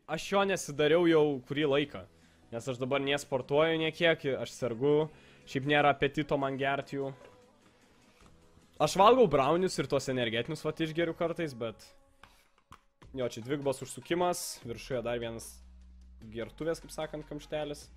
aš jo nesidariau jau kurį laiką. Nes aš dabar nesportuoju niekiek, aš sergu. Šiaip nėra apetito man gerti jų. Aš valgau braunius ir tuos energetinius vat išgeriu kartais, bet... Jo, čia dvigubas užsukimas, viršuje dar vienas gertuvės, kaip sakant, kamštelis.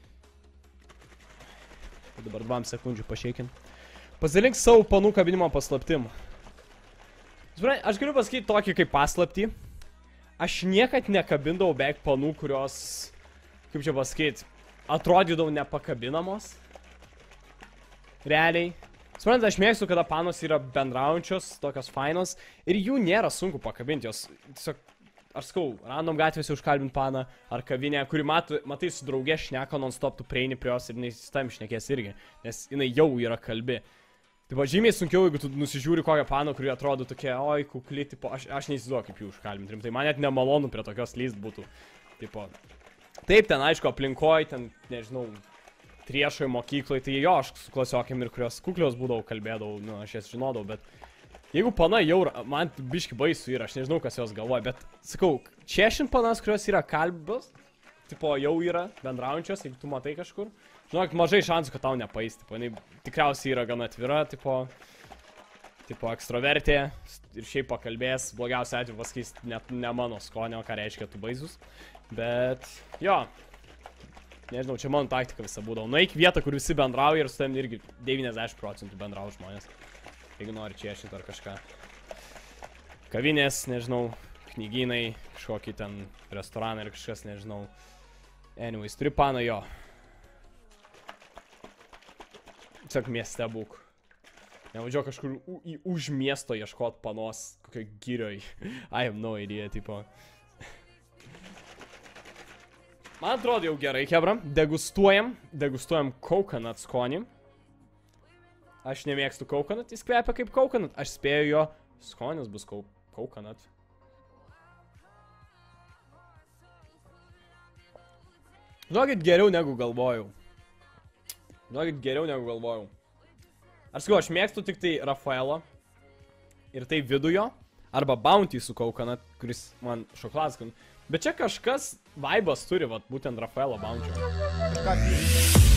Dabar 2 sekundžių pašeikin. Pasilink savo panų kabinimo paslaptim. Aš galiu pasakyti tokį kaip paslaptį. Aš niekad nekabindavau beveik panų, kurios, kaip čia pasakyti, atrodydavau nepakabinamos. Realiai. Suprantate, aš mėgstu, kada panos yra bendraujančios, tokios fainos. Ir jų nėra sunku pakabinti. Jos tiesiog, aš sakau, random gatvėse užkalbint paną ar kavinę, kuri matai su draugė šneka non-stop, tu prieini prie jos ir jinai su tam šnekės irgi. Nes jinai jau yra kalbi. Taip, žymiai sunkiau, jeigu tu nusižiūri kokią paną, kuri atrodo tokia, oi, kukli, tipo, aš neįsivaizduoju, kaip jų užkalbinti. Rimtai, man net nemalonu prie tokios lyst būtų. Tipo, taip, ten, aišku, aplinkoj, ten, nežinau, triešoje mokykloje, tai jo, aš su klasiokėm ir kurios kuklios būdavau, kalbėdavau, nu, aš jas žinodavau, bet jeigu pana jau, man biški baisu yra, aš nežinau, kas jos galvoja, bet, sakau, češint panas, kurios yra kalbos, tipo, jau yra bendraujančios, jeigu tu matai kažkur, žinok, mažai šansų, kad tau nepais, tipo, jinai tikriausiai yra gana atvira, tipo, ekstrovertė ir šiaip pakalbės, blogiausia atveju pasakys net ne mano skonio, ką reiškia tu baisus, bet, jo. Nežinau, čia mano taktika visa būdavo. Nueik vietą, kur visi bendrauja ir su tavim irgi 90% bendrauja žmonės. Jeigu nori čiešinti ar kažką. Kavinės, nežinau, knygynai, kažkokį ten restoraną ir kažkas, nežinau. Anyways, turi paną jo. Tiesiog mieste būk. Nevažiuok kažkur už miesto ieškot panos, kokio girioj. I have no idea, tipo. Man atrodo jau gerai, hebra. Degustuojam coconut skonį. Aš nemėgstu coconut, jis kvepia kaip coconut. Aš spėju jo, skonis bus coconut. Žinokit, geriau negu galvojau. Aš sakau, aš mėgstu tik tai Rafaelo. Ir tai vidujo. Arba Bounty su coconut, kuris man šokoladas. Bet čia kažkas vaibas turi, vat, būtent Rafaelo Bounty.